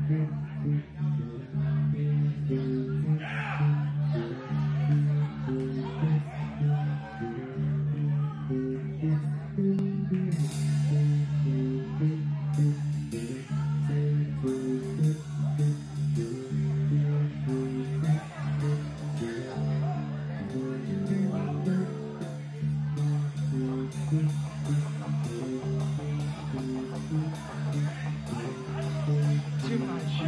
Too much.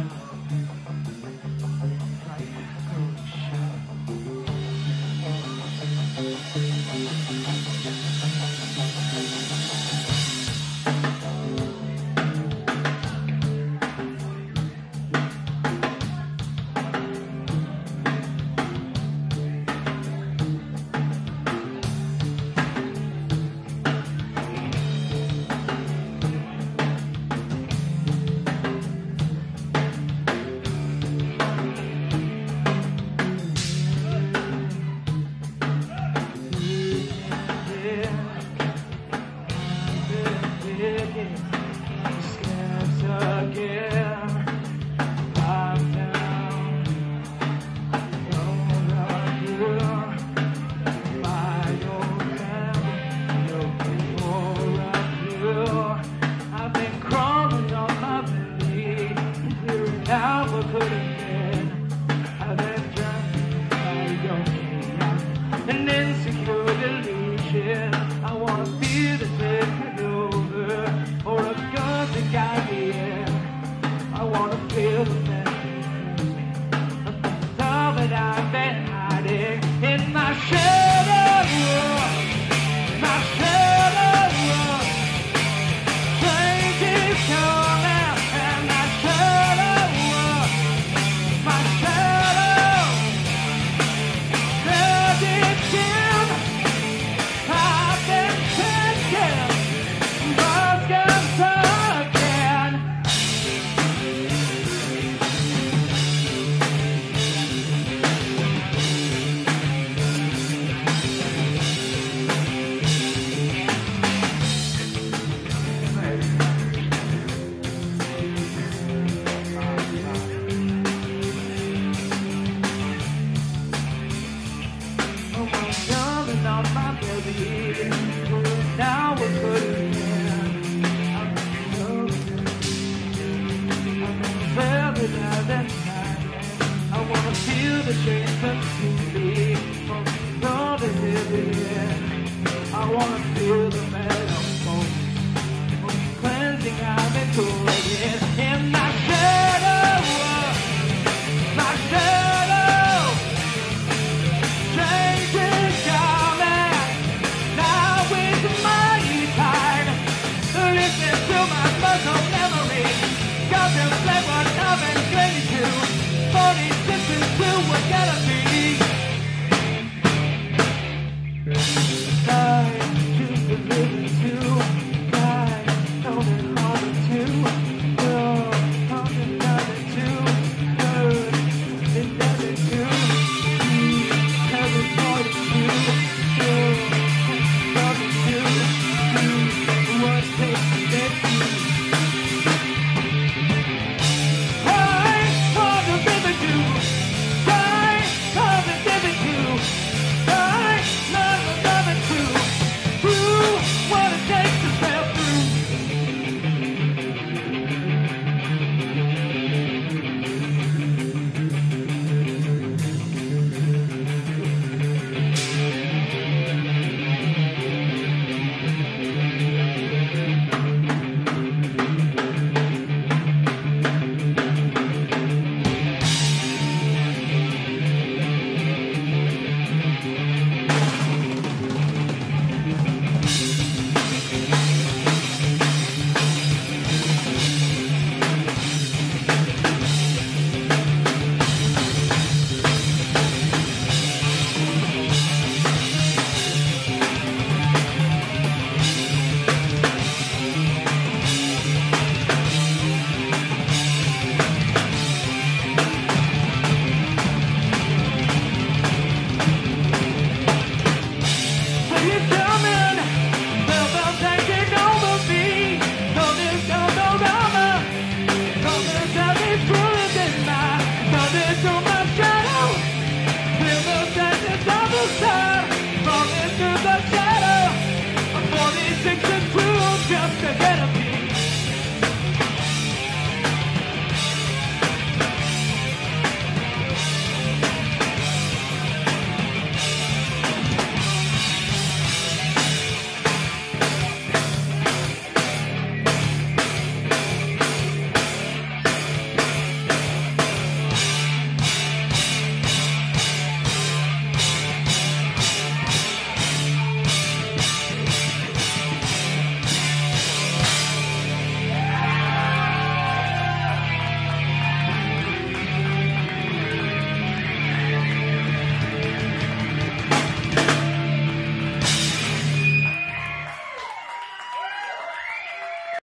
An insecure delusion. I wanna feel the taking over, or a gun to guide me in. I wanna feel the pain of the love that I've been hiding in my shadow. My shadow. Train keeps coming, and my shadow. My shadow. Now we're putting in. I'm very night. I wanna feel the change consume me from all the heavy. I wanna feel the metal cleansing I've been cool.